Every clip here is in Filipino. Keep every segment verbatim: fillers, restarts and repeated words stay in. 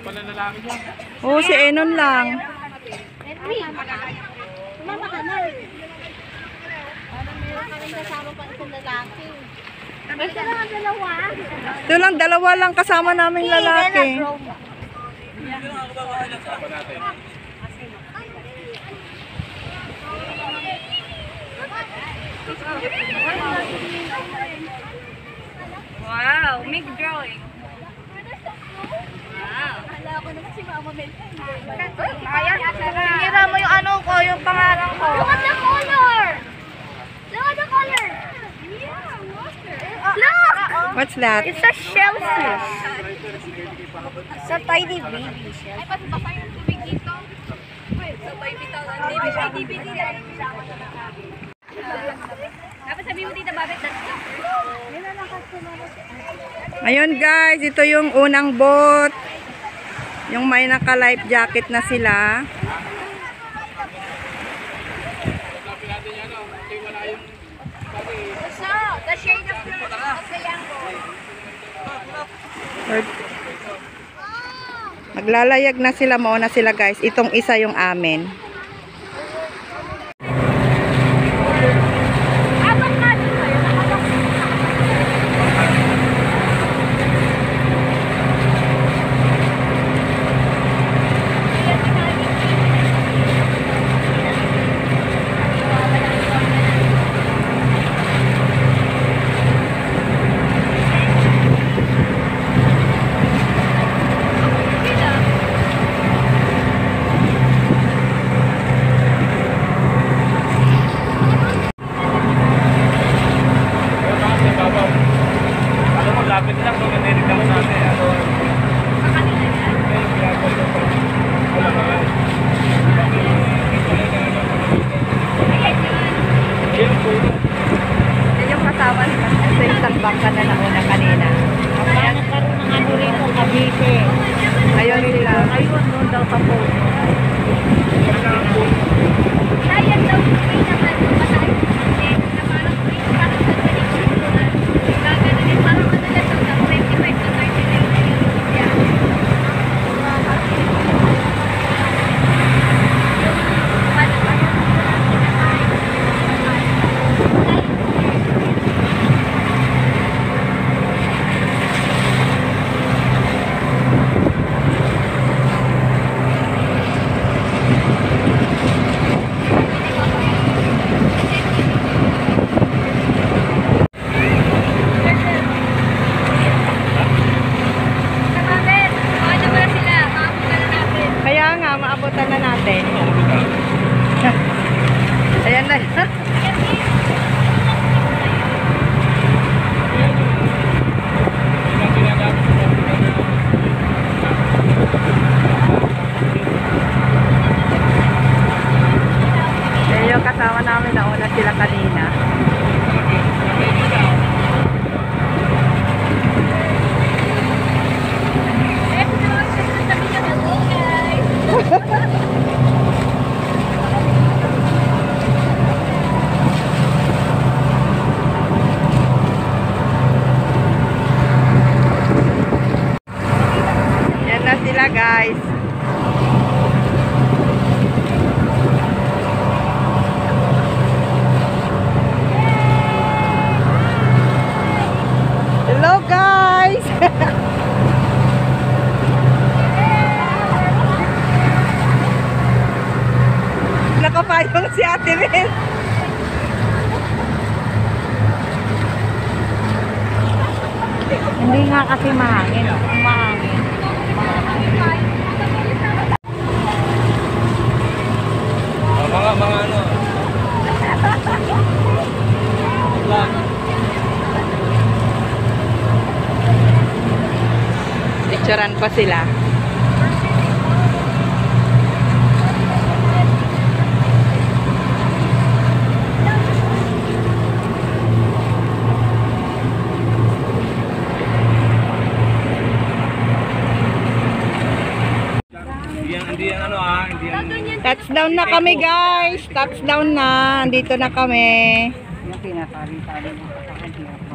pala lalaki dyan. Oo, si Enon lang. Mama ka na. Ano meron kami kasama pa isang lalaki. Basta lang dalawa. Ito lang, dalawa lang kasama naming lalaki. Wow, make drawing. Wow. Hala ko naman si Mama Mel. Ayan, sinira mo yung ano ko, yung pangalan ko. Look at the color! Look at the color! Yeah, water. Look! What's that? It's a shellfish. It's a tiny baby shell. Ay, pati ba yung tubig dito? Wait, so baby tawag. D V D lang. Dapat sabihin mo tita, bakit that's Ayun guys, ito yung unang boat. Yung may naka-life jacket na sila. So, the shade of the yango. Maglalayag na sila, mauna sila guys. Itong isa yung amin. Lapit lang, kung naninig lang natin. Ano? Yan yung kasama sa isang bangka na nauna kanina. Kaya nagkaroon ng ano rin kung kabite. Ayun sila. Ayun, doon daw sa po. Sayang daw, hindi naman matay. Na parang parang sa pelikula. Gaganin, parang ano na daw, twenty-five to thirty-nine million. Yeah. Kaya nga, maabutan na natin. Ayan na. Ayan yung kasama namin, nauna sila kanina. Yan na sila guys. Hello guys. Nakapayong si Ate Mel. Hindi nga kasi mahangin. Kung mahangin. Oh, mga, mga ano. Lang. Picturean pa sila. Hindi yan ano ah, hindi yan. Touchdown na kami guys. Touchdown na. Andito na kami.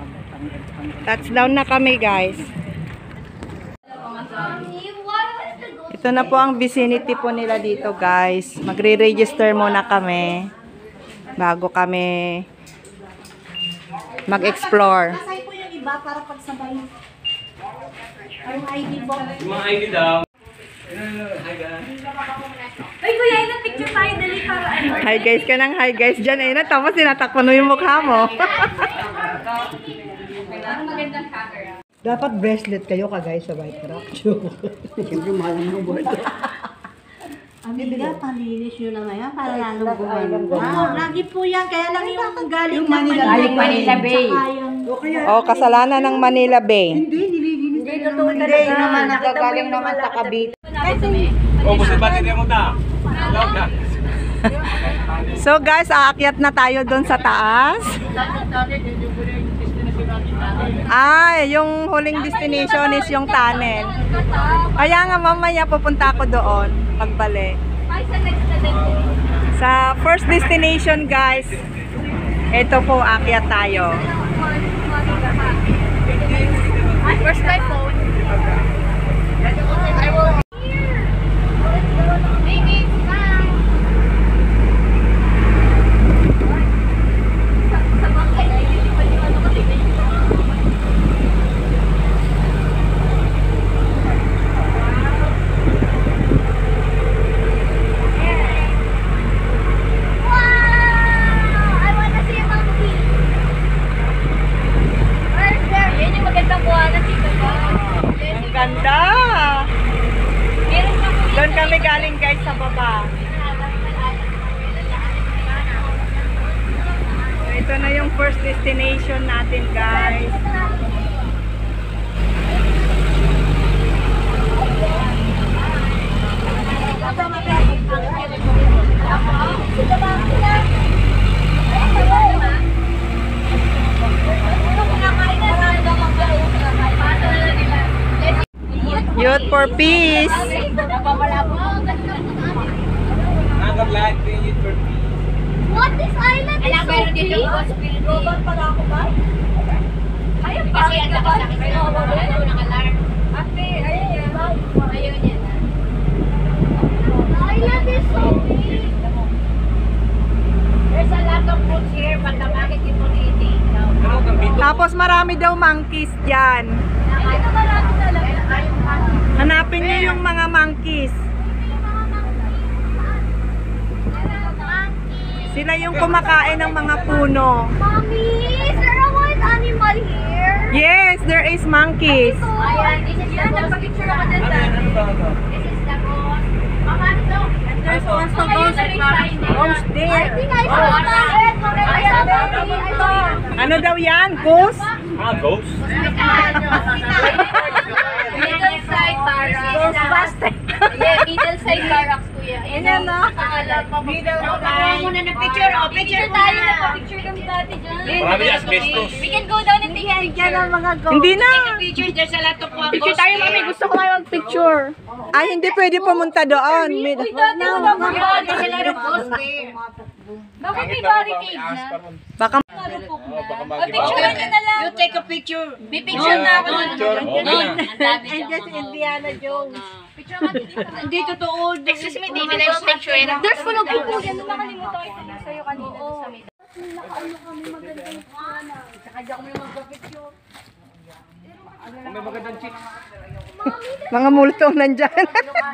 Touchdown na kami guys. What is the Ito na po ang vicinity po nila dito, guys. Magre-register muna kami bago kami mag-explore. Kasay po yung iba para pagsabay. Ay, yung I D po. Yung mga I D daw. Hi guys. Ay, kuya, ilang picture tayo dali para ano. Hi guys ka ng hi guys dyan, eh, na. Tapos tinatakpan mo yung mukha mo. Dapat bracelet kayo ka guys sa White Rock. Siyempre mahal ng board. Ang bigat, palinis nyo naman yan para lalong gumanda. Wow, lagi po yan. Kaya lang yung galing ng Manila, Galing Manila Bay. Oh, kasalanan ng Manila Bay. Hindi, nililinis ko naman. Hindi naman, nagagaling naman sa Cavite. Oh, gusto ba din mo ta? Loka. So guys, aakyat na tayo doon sa taas. Ay, yung huling destination is yung tunnel. Kaya nga mamaya pupunta ako doon pagbalik. Sa first destination, guys, ito po, aakyat tayo. Where's my phone? I will. Baby, smile. Sa bangkay na hindi pa yung ano kasi. Wow! I wanna see a monkey. Where's there? Yan yung magandang kuha na dito ba? Ang ganda! Doon kami galing, guys, sa baba. So, ito na yung first destination natin, guys. Youth for Peace! Nakaka-vlog din yung turkey. What this island is so big? Robot pala ako ba? Ayun pa. Kasi ang lakas sa akin. Ano, naka-alarm. Ate, ayun yan. Ayun yan. The island is so big. There's a lot of foods here, but the market is only eating. Ano kang bito? Tapos marami daw monkeys dyan. Ito marami talaga. Hanapin niyo yung mga monkeys. Sila yung kumakain ng mga puno. Mommy, is there a wild animal here? Yes, there is monkeys. Ayan, this is the ghost. Nagpa-picture ako dyan Ano yan? Ano ba? Ano? This is the ghost. Mama, ano to? There's also ghost. Ghost I there. think I saw that. I saw that. I saw. Ano daw yan? Ghost? Ah, ghost? Middle side barracks. Ghostbuster. Yeah, middle side barracks, kuya. Ayan na. Middle side. Muna na picture. Oh, picture tayo. Nagpa-picture kami dati dyan. Marami asbestos. We can go down and take a picture. ng mga ghosts. Hindi na. Picture, there's a lot of mga Picture tayo, mami. Gusto ko kayo mag-picture. Ay, hindi pwede pumunta doon. Mid- Uy, dati wala mo yun. There's a lot of ghosts there. Bakit may barricade na? Baka Oh, baka O, magi- picture nyo na lang. You take a picture. May picture na ako. Picture? Okay na. And just Indiana Jones. Picture ka dito. Hindi totoo. Excuse me, David. I will picture it. There's full of people yan. Nung nakalimutan ko ito sa'yo kanina sa may. Nakaano kami magandang kuhana. Saka di ako may magpa-picture. Kung may magandang chicks. mga multong nandyan.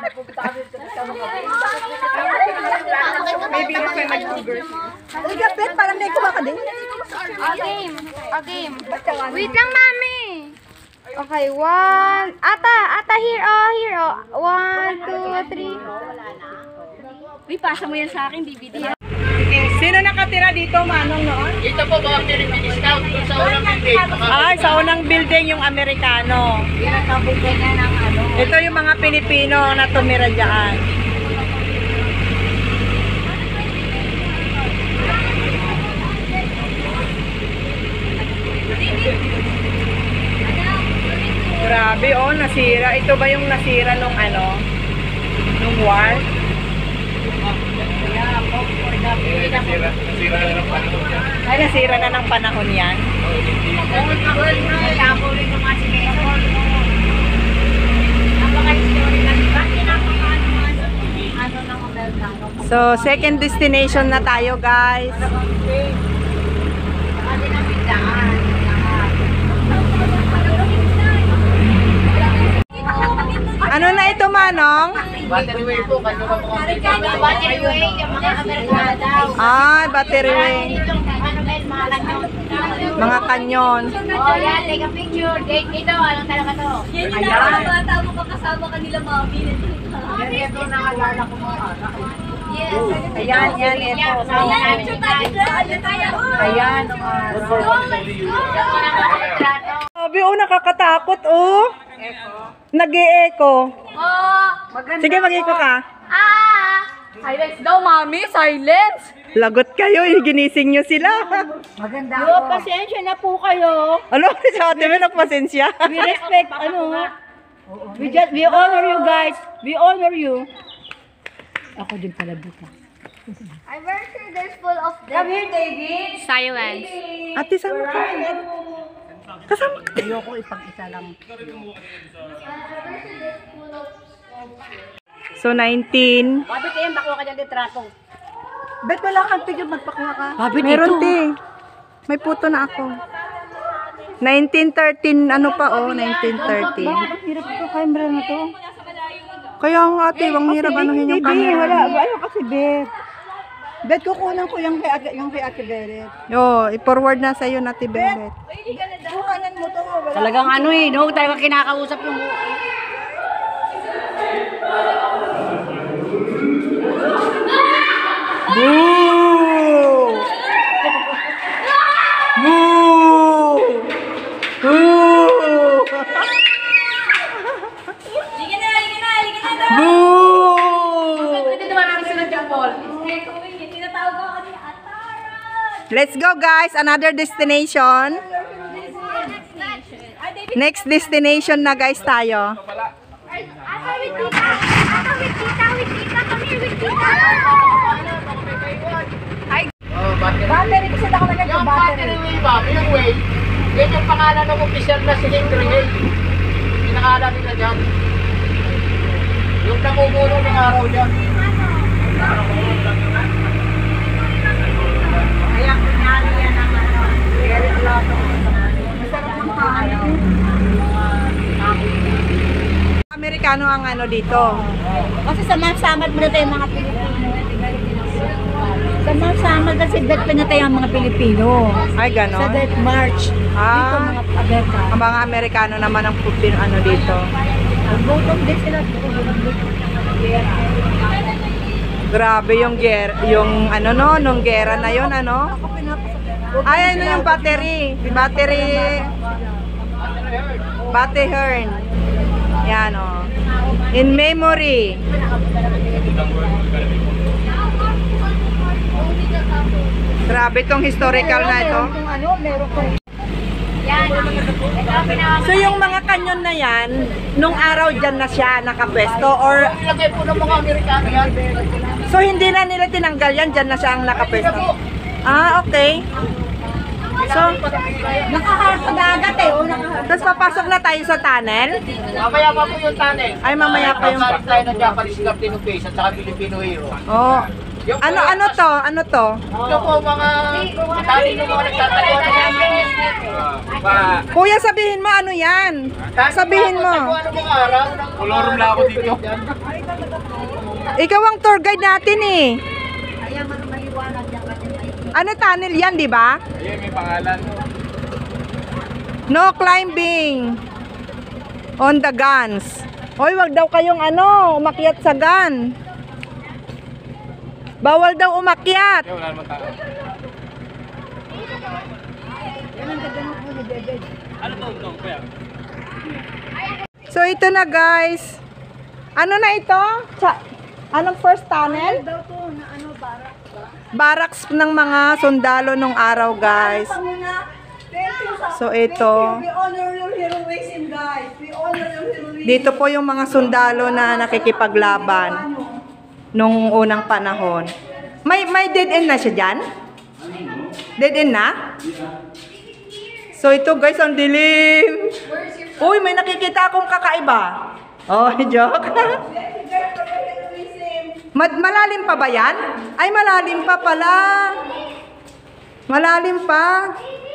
Maybe if I mag-google. Uy, kapit, parang may kuha ka din. A game. A game. Wait lang, mami. Okay, one. Ata, ata, here, oh, here, oh. One, two, three. Uy, pasa mo yan sa akin, D V D. Sino nakatira dito, Manong, noon? Dito po ba ang Philippine Scout sa unang building? Ay, sa unang building yung Amerikano. Ito yung mga Pilipino na tumira dyan. Grabe, oh, nasira. Ito ba yung nasira nung ano? Nung war? Eh, nasira. Nasira na ng panahon yan. Ay, nasira na ng panahon yan. Napaka-historical. Bakit napaka So, second destination na tayo, guys. Ano na ito, Manong? Battery po, kayo na po. Batteryway, yung mga Amerikana daw. Ay, battery way. Ano guys, mga kanyon. Mga kanyon. Oh, yan, take a picture. Date ito, anong talaga to? Yan yung nakakabata mo pa kasama kanila mami. Yan, ito nakalala ko mga anak. Yes. Ayan, yan, ito. Ayan, picture tayo dyan. Ayan tayo. Ayan. Let's go, let's go. Ito na mga retrato. Sabi, oh, nakakatakot, oh. Nag-e-echo. Oh, Sige, mag-echo ka. Ah! silence daw, mami. Silence. Lagot kayo, eh, ginising nyo sila. Yo, pasensya na po kayo. Ano, sa ate mo, nagpasensya. We respect, ano, we just, we honor you guys. We honor you. Ako din pala buka. I'm very sure there's full of them. Come here, David. Silence. Ate, sama ka. Kasama ka. Ayoko ipag-isa lang. So, nineteen. Babit eh, bakuha ka dyan litrato. Bet wala kang tigil, magpakuha ka. Babit Meron, te. May puto na ako. nineteen thirteen, ano pa, oh, nineteen thirteen. Bakit ang hirap ito, camera na to? Kaya nga, ate, wang hirap anuhin yung Hindi, camera. wala. Ayaw kasi, Bet. Bet, kukunan ko yung kay Ate, yung kay Ate Beret. Yo, i-forward na sa'yo, Ate Belet. Kukanan mo to. Wala. Talagang ano eh, no? Talagang kinakausap yung... Boo! Boo! Boo! Sige na, sige na, sige na daw. Boo! Pwede naman namin sila dyan, Paul. Tinatawag ko kanina, Ataran. Let's go, guys. Another destination. Next destination na, guys, tayo. Ata with tita. Ata with tita, with tita. Come here with tita. Oh, battery. Battery, kasi nakalagay Yung yung battery. battery way ba? Yung way. Yan yung pangalan ng official na cylinder way. Pinakala nila dyan. Yung namumuno ng araw dyan. Kaya kunyari yan ang ano, Eric Lotto. Masarap ng kaano. Amerikano ang ano dito. Kasi samad-samad mo na tayo mga Pilipino. Samad-samad kasi bet pa na tayo ang mga Pilipino. Ay, Sa ganon. Death March. Dito Ah, mga Amerika. ang mga Amerikano naman ang pupin ano dito. Bottom din sila. Grabe yung ger yung ano no, nung gera na yon ano. Ay, ano yung battery? Battery Battery Hearn. Yan oh. In memory. Grabe tong historical na ito. Kung ano, meron kong Yan. Ito ang pinaka- So yung mga kanyon na yan, nung araw dyan na siya nakapwesto or Ilagay po ng mga Amerikano yan. so hindi na nila tinanggal yan, dyan na siya ang nakapwesto. Ah, okay. So, nakaharap sa dagat eh. Oh, nakaharap. tapos papasok na tayo sa tunnel. Mamaya pa po yung tunnel. Ay, mamaya pa yung- Tapos tayo ng Japanese Captain of Base at saka Filipino Hero. Oh. Ano ano to? Ano to? Ito po mga tali ng mga nagtatago ng mga Kuya, sabihin mo ano yan? Sabihin mo. Ano mga araw? Kolorum lang ako dito. Ikaw ang tour guide natin eh. Ano tunnel yan, di ba? Ayun, may pangalan. No climbing on the guns. Hoy, wag daw kayong ano, umakyat sa gun. Bawal daw umakyat. Wala naman tao. So ito na guys. Ano na ito? Sa, anong first tunnel? Barracks ng mga sundalo nung araw guys. So ito. We honor your heroism, guys. We honor your heroism. Dito po yung mga sundalo na nakikipaglaban nung unang panahon. May may dead end na siya dyan? Dead end na? So ito guys, ang dilim. Uy, may nakikita akong kakaiba. Oh, joke. Mad malalim pa ba yan? Ay, malalim pa pala. Malalim pa.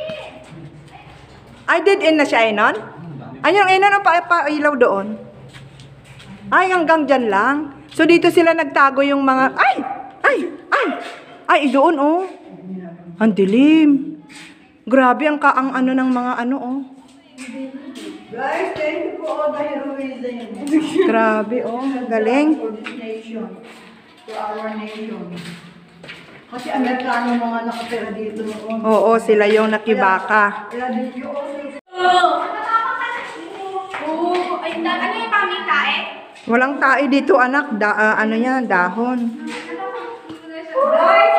Ay, dead end na siya, Enon? Ay, yung Enon, pa, pa ilaw doon. Ay, hanggang dyan lang. So, dito sila nagtago yung mga... Ay! Ay! Ay! Ay, doon, oh. Ang dilim. Grabe ang kaang ano ng mga ano, oh. Guys, thank you for all the heroism. Grabe, oh. Galing. For this nation. For our nation. Kasi Amerikano mga nakatira dito noon. Oo, sila yung nakibaka. Kaya did you also... Oo. Ay, da- ano yung paming tae? Walang tae dito, anak. Da, ah, ano yan, dahon. Guys,